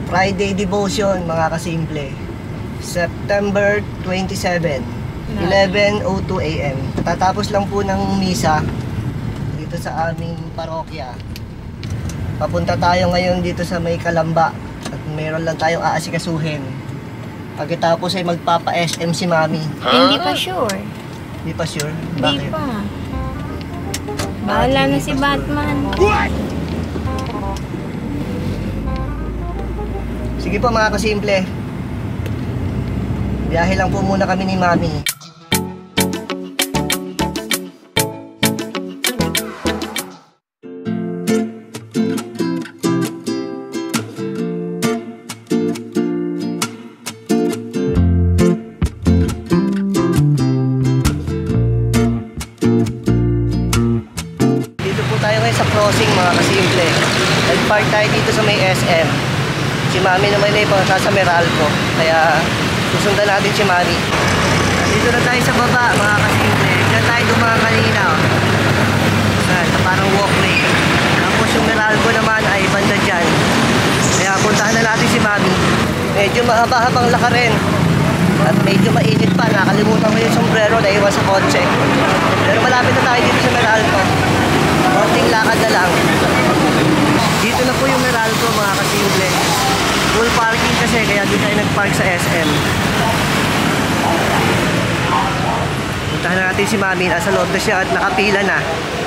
Friday devotion, mga kasimple. September 27, 11:02 AM. Tatapos lang po ng misa dito sa aming parokya. Papunta tayo ngayon dito sa may Kalamba at mayroon lang tayong aasikasuhin. Pagkatapos ay magpapa-SM si Mami. Hindi pa sure. Hindi pa sure? Hindi Bakit? pa. Bahala na si Batman. Sige po mga kasimple. Biyahe lang po muna kami ni Mami. Dito po tayo ngayon sa crossing mga kasimple. Nag-park tayo dito sa may SM. Si Mami naman ay punta sa Meralco. Kaya susundan natin si Mami. Dito na tayo sa baba mga kasimple. Diyan tayo dumaan kanina. Sa parang walkway. Tapos yung Meralco naman ay banda dyan. Kaya puntahan na natin si Mami. Medyo mahaba-habang lakarin. At medyo mainit pa. Nakalimutan ko yung sombrero na iwan sa kotse. Pero malapit na tayo dito sa Meralco. Konting lakad na lang. Dito na po yung Meralco mga kasimple. Full parking kasi kaya doon tayo nag-park sa SM. Puntahan na natin si Mami. Nasa loob na siya at nakapila na.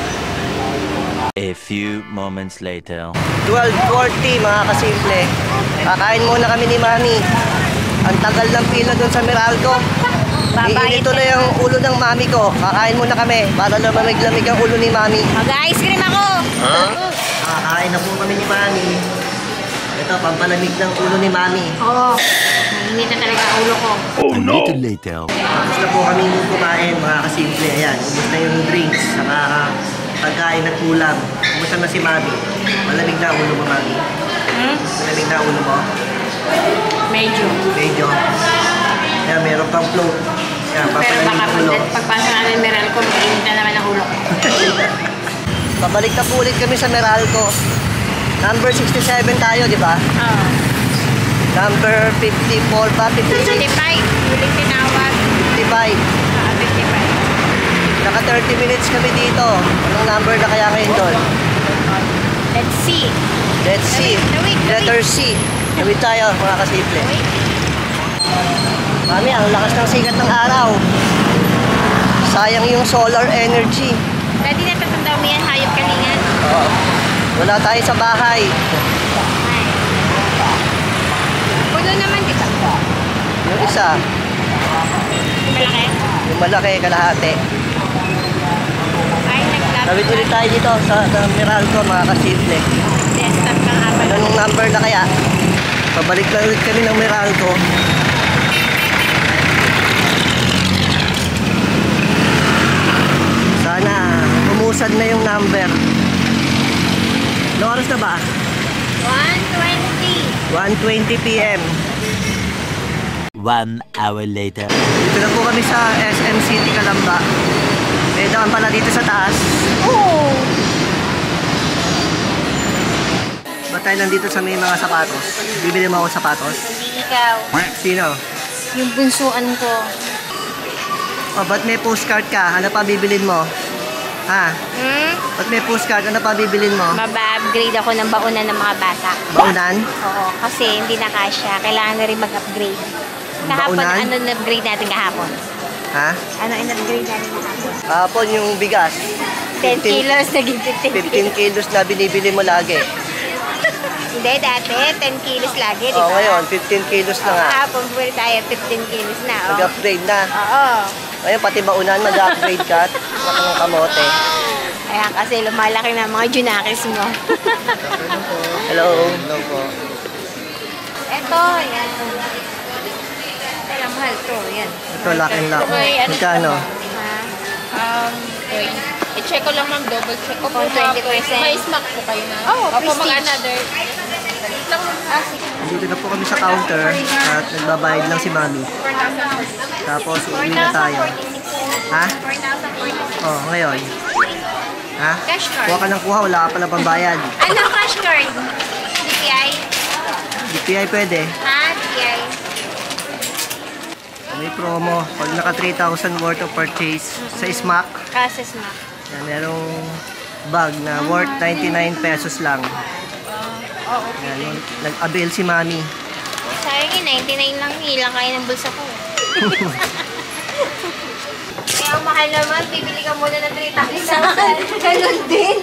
A few moments later. 12:40 mga kasimple. Kakain muna kami ni Mami. Ang tagal ng pila doon sa Meralco. Iinit na yung ulo ng Mami ko. Kakain muna kami para lamig-lamig ang ulo ni Mami. Mag-ice cream ako! Kakain na po kami ni Mami. Ito, pampalamig ng ulo ni Mami. Oo. Mainit na talaga ang ulo ko. Oh no! A little later. Tapos na po kami kumain mga kasimple. Ayan, ubos na yung drinks. Saka pagkain at ulam. Kumusta na si Mami? Malamig na ulo mo, Mami? Malamig na ulo mo? Medyo. Medyo. Kaya meron pang float. Kaya Pero baka papalamig ulo. pagpasok namin Meralco, mainit na naman ang ulo ko. Pabalik na po ulit kami sa Meralco. Number 67 tayo, di ba? Oo. Number 54 ba? 56? 55. Ulit tinawag. 55. 55. Naka 30 minutes kami dito. Anong number na kaya ngayon doon? Let's see. Let's see. Nawit. Letter C. Nawit tayo, mga kasimple. Mami, ang lakas ng sikat ng araw. Sayang yung solar energy. Dati natatanda mo yan, hayop kalingan. Oo. Wala tayo sa bahay. Ay. Puno naman, di ba? Yung isa, Malaki. yung malaki, kalahati. Ay, nag-lap. Nawit ulit tayo dito sa Meralco, mga kasimple. Desktop ng apat. Anong number na kaya? Pabalik na ulit kami ng Meralco. Sana umusad na yung number. Ano oras na ba? 120. 1:20 PM. 1 hour later. Dito na po kami sa SM City Calamba. May daan pala dito sa taas. Oh! Ba't tayo nandito sa may mga sapatos? Bibili mo ako sapatos? Hindi ikaw. Sino? Yung bunsuan ko. O, ba't may postcard ka? Ano pa bibilin mo? Ha? Ba't may postcard? Ano pa bibilin mo? Maba-upgrade ako ng baunan ng mga bata. Baunan? Oo, kasi hindi na kasya. Kailangan na rin mag-upgrade. Kahapon, Baunan? ano na-upgrade natin kahapon? Ha? Ano in-upgrade natin kahapon? Kahapon yung bigas. 10 kilos, naging 15 15 kilos na binibili mo lagi. Hindi, dati 10 kilos lagi, di ba? O, ngayon, 15 kilos na nga. Kahapon, bumili tayo 15 kilos na. Oh. Mag-upgrade na. Oo. Ngayon, pati baunan, mag-upgrade ka. Nakang kamote. Kaya kasi lumalaki na mga junakis mo. Hello. Hello po. Eto, yan. Kaya mahal to, yan. Ito, lock and lock. Okay, ano Magkano? Ha? I-check ko lang ma'am, double check ko po. 20%. May smack po kayo na. Oo, Opo, prestige. mag-another. Lang ma'am. Dito na po kami sa counter at nagbabayad lang si Mami. Tapos, uuwi na tayo. Ha? 4,046. Oh, ngayon. Ha? Cash card. Kuha ka ng kuha, wala ka pala pambayad. Anong cash card? DPI? DTI PI pwede. Ha? TI. May promo. Pag naka 3,000 worth of purchase sa Smack, Process na. yan, merong bag na worth 99 pesos lang. Yan, nag-avail si Mami. Sayang yun, 99 lang. Ilang kayo ng bulsa ko. Kaya ang mahal naman, bibili ka muna ng 3,000. Ganun din.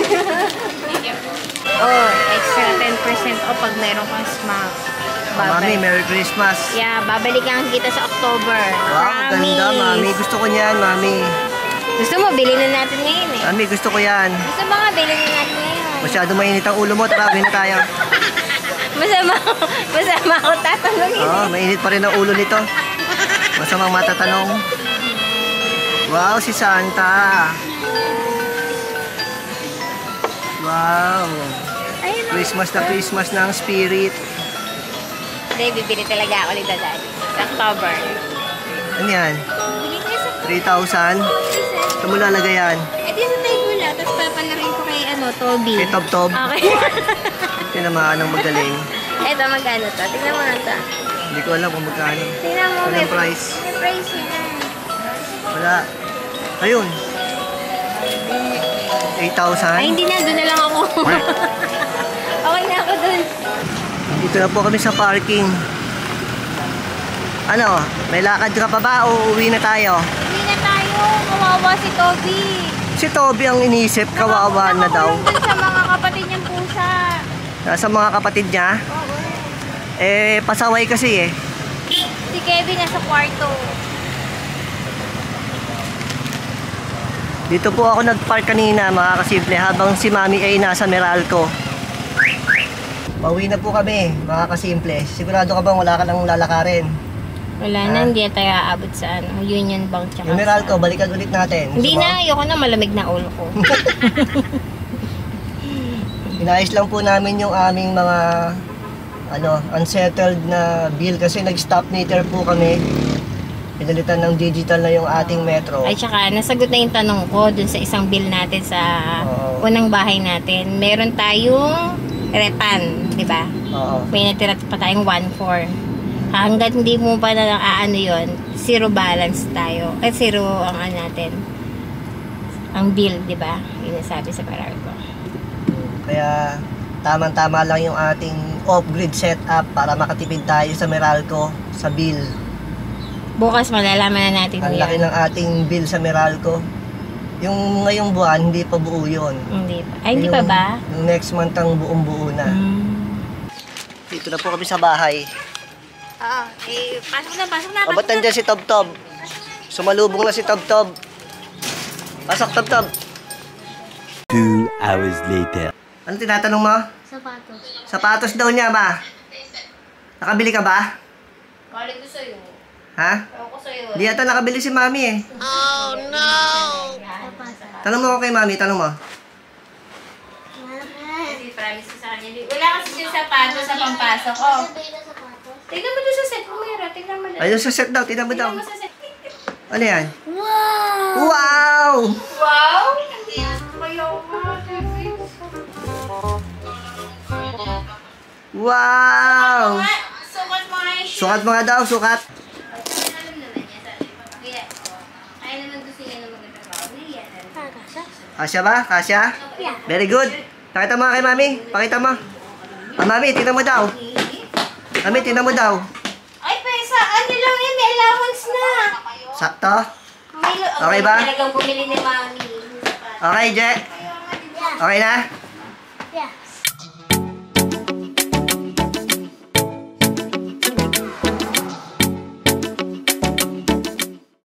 Oh, extra 10% off pag meron kang smack. Mami, Merry Christmas. Yeah, babalik ang kita sa October. Wow, Promise. ganda, Mami. Gusto ko niyan, Mami. Gusto mo, bilhin na natin ngayon eh. Mami, gusto ko yan. Gusto mo nga, bilhin na natin ngayon. Masyado mainit ang ulo mo. Tara, na tayo. Masama ako tatanungin. Oo, mainit pa rin ang ulo nito. Masamang matatanong. Wow, si Santa. Wow. Ayun na. Christmas na ang spirit. Hindi, bibili talaga ako nito dati. Sa October. Ano yan? Bili ko sa 3,000? Ito mo lalagay yan. Eh, di sa table tapos papalarin ko kay Toby. Kay Tob-Tob. Okay. Tinamaan ng magaling. Eto, magkano to? Tingnan mo nga to. Hindi ko alam kung magkano. Tingnan mo. Walang price. May price yun. Wala. Ayun. Ay, 8,000. hindi na. Doon na lang ako. Okay na ako doon. Dito na po kami sa parking. Ano? May lakad ka pa ba o uuwi na tayo? Hindi na tayo. Kawawa si Toby. Si Toby ang inisip, kawawa na daw. Nakakulong dun sa mga kapatid niyang pusa. Nasa mga kapatid niya. Oo. Eh, pasaway kasi eh. Si Kevin nasa kwarto. Dito po ako nag-park kanina, mga kasimple, habang si Mami ay nasa Meralco. Pauwi na po kami, mga kasimple. Sigurado ka bang wala ka nang lalakarin? Wala na, hindi na tayo aabot sa Union Bank. Tsaka Yung Meralco, balikan ulit natin. Hindi Gusto mo? na, ayoko na, malamig na ulo ko. Inayos lang po namin yung aming mga unsettled na bill kasi nag-stop meter po kami. Pinalitan ng digital na yung ating metro. Ay, tsaka, nasagot na yung tanong ko dun sa isang bill natin sa Oo. unang bahay natin. Meron tayong repan, di ba? Oo. May natira pa tayong 1.4. Hanggat hindi mo pa na yon, zero balance tayo. At zero ang natin. Ang bill, di ba? Yun ang sabi sa Meralco. Kaya tamang-tama lang yung ating off-grid setup para makatipid tayo sa Meralco sa bill. Bukas malalaman na natin Ang yun. laki ng ating bill sa Meralco. Yung ngayong buwan, hindi pa buo yun. Hindi pa. Ay, hindi pa ba? Yung next month ang buong-buo na. Dito na po kami sa bahay. Oo. Eh, pasok na, pasok na. O, ba't nandiyan si Tob-Tob? Sumalubong na si Tob-Tob. Pasok, Tob-Tob. 2 hours later. Ano tinatanong mo? Sapatos. Sapatos daw niya ba? Nakabili ka ba? Galing ko sa'yo. Ha? Ewan ko sa'yo. Di yata nakabili si Mami eh. Oh, no! Tanong mo ako kay Mami, tanong mo. Hindi, promise ko sa kanya. Wala kasi siya sapatos sa pampasok. Oh. Tignan mo doon sa set. Kumira, tignan mo doon. Ayun sa set daw, tignan mo daw. Tignan mo sa set. Ano yan? Wow! Wow! Wow! Ayaw mo. Wow! Sukat mo nga yung shoes. Sukat mo nga daw, sukat. Alam naman niya sa atin. Kaya, kaya naman gusto niya na magtatrabaho. Niya. Kasya ba? Kasya? Yeah. Very good. Pakita mo nga kay Mami. Pakita mo. Ah, Mami, tignan mo daw. Mami, tignan mo daw. Ay, pesa. Ano lang yun? May allowance na. Sakto? May Okay ba? Talagang bumili ni Mami. Okay, Je? Okay na? Yeah.